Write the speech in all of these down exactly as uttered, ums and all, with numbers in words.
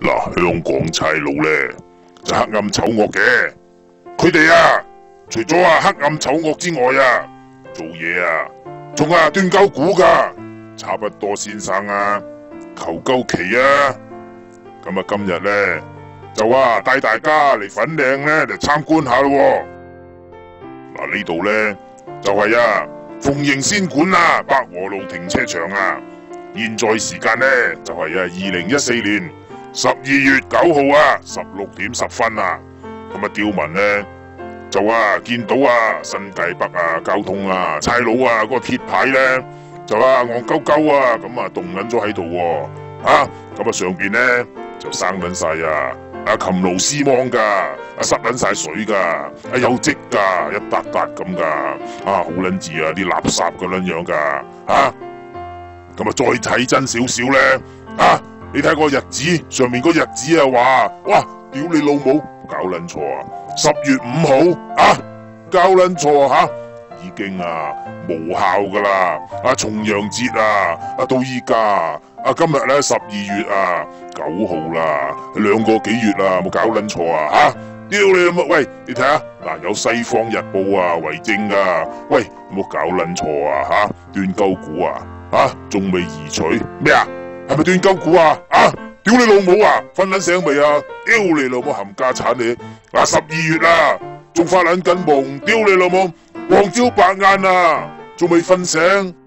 嗱，香港差佬咧就黑暗醜惡嘅，佢哋啊，除咗啊黑暗醜惡之外啊，做嘢啊，仲啊斷鳩估噶，差不多先生啊，求鳩其啊，咁啊今日咧就啊帶大家嚟粉嶺咧嚟參觀下咯。嗱，呢度咧就係啊鳳迎仙館啊百和路停車場啊，現在時間咧就係啊二零一四年十二月九號啊十六點十分啊，咁啊刁民咧就啊見到啊新界北啊交通啊差佬啊嗰個鐵牌咧就啊戇鳩鳩啊咁啊動撚咗喺度喎，啊咁啊上邊咧就生撚晒啊啊擒螺絲芒噶，啊塞撚晒水噶，啊有積噶一笪笪咁噶，啊好撚字啊啲垃圾咁樣樣噶，啊咁啊再睇真少少咧，啊你睇個日子上面個日子啊話，哇屌你老母搞撚錯啊！十月五號啊，搞撚錯吓，已經啊無效噶啦！啊重陽節啊，啊到依家啊今日咧十二月啊九號啦，兩個幾月啦，冇搞撚錯啊吓！屌你老母！喂，你睇下嗱，有西方日報啊為證噶，喂冇搞撚錯啊吓，斷鳩估啊吓，仲未移除咩啊？係咪斷鳩估啊？啊！屌你老母啊！瞓撚醒未啊？屌你老母冚家鏟你！嗱十二月啦，仲發撚緊夢，屌你老母黃朝白晏啊，仲未瞓醒。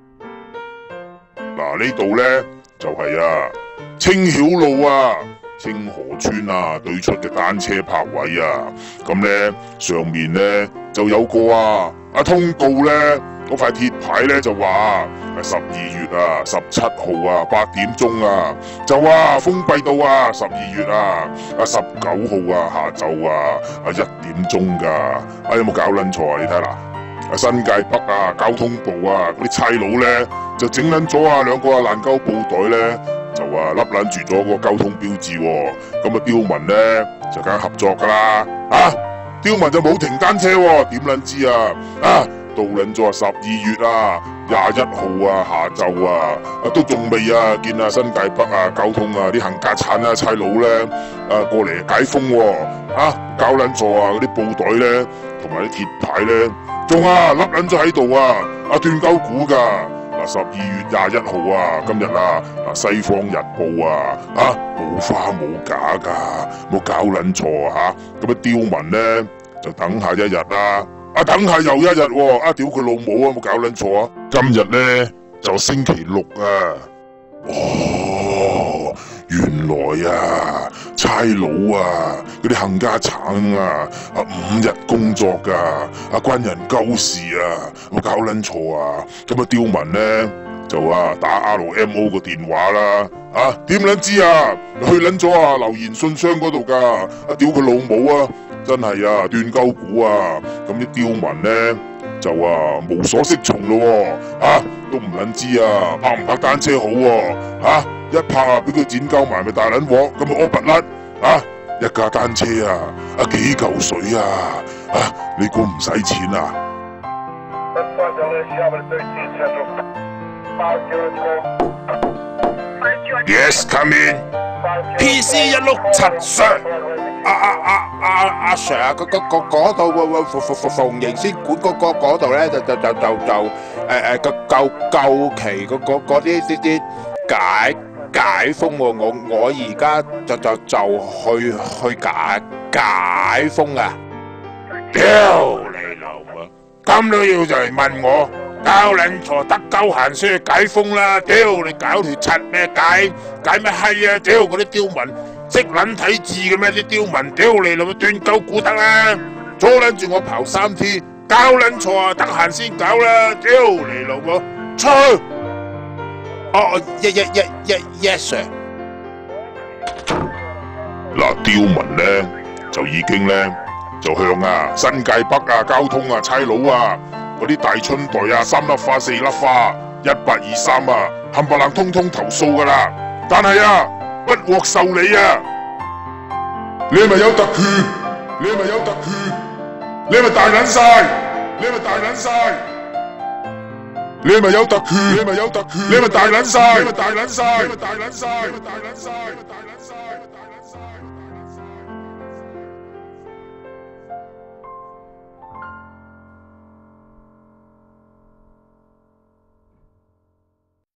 嗱呢度咧就係、是、啊青曉路啊清河村啊對出嘅單車泊位啊，咁咧上面咧就有個啊啊通告咧。嗰塊鐵牌咧就話係十二月啊十七號啊八點鐘啊就話封閉到啊十二月啊啊十九號啊下晝啊啊一點鐘噶，啊有冇搞撚錯啊？你睇嗱，啊新界北啊交通部啊嗰啲差佬咧就整撚咗啊兩個啊爛膠布袋咧就啊笠撚住咗個交通標誌喎，咁啊刁民咧就梗係合作噶啦，啊刁民就冇停單車喎，點撚知啊啊！到撚咗啊十二月啊廿一號啊下晝啊啊都仲未啊見啊新界北啊交通啊啲冚家鏟啊差佬咧啊過嚟解封喎，啊搞撚錯啊嗰啲布袋咧同埋啲鐵牌咧仲啊笠撚咗喺度啊啊斷鳩估噶，嗱十二月廿一號啊今日啊啊西方日報啊啊冇花冇假噶，冇搞撚錯啊吓，咁啊刁民咧就等下一日啦。啊！等下又一日喎，啊！屌佢老母啊！冇搞撚錯啊！今日咧就星期六啊！哦，原來啊，差佬啊，嗰啲冚家鏟啊，啊五日工作噶，啊關人鳩事啊！冇搞撚錯啊！咁啊刁民咧就啊打 R M O 個電話啦，啊點撚知啊？去撚咗啊留言信箱嗰度噶，啊屌佢老母啊！真係啊，斷鳩估啊！咁啲刁民咧就啊無所適從咯喎，啊都唔撚知啊泊唔泊單車好喎，啊一泊啊俾佢剪鳩埋咪大撚鑊，咁啊屙拔甩，啊一架單車啊啊幾嚿水啊，啊你估唔使錢啊 ？Yes, come in. P C 一六七 Sir。阿阿阿阿阿 Sir 啊，嗰嗰嗰嗰度喎喎鳳鳳迎仙館嗰嗰嗰度咧就就就就就誒誒個舊舊期嗰嗰嗰啲啲啲解解封喎，我我而家就就就去去解解封啊！ 屌你老母，咁都要就嚟問我？搞撚錯得鳩閒先去解封啦！屌你搞條柒咩解解咩閪啊！屌嗰啲刁民！識撚睇字嘅咩啲刁民，屌你老母斷鳩估得啦！阻撚住我刨三 T， 搞撚錯啊！得閒先搞啦！屌你老母，出！ 哦，一一一一 yes sir。 嗱，刁民咧就已經咧就向啊新界北啊交通啊差佬啊嗰啲大春袋啊三粒花四粒花一八二三啊冚唪唥通通投訴噶啦，但係啊。不獲受理啊！你係咪有特權？你係咪有特權？你係咪大撚晒？你係咪大撚晒？你係咪有特權？你係咪有特權？你係咪大撚晒？你係咪大撚晒？你係咪大撚晒？你係咪大撚晒？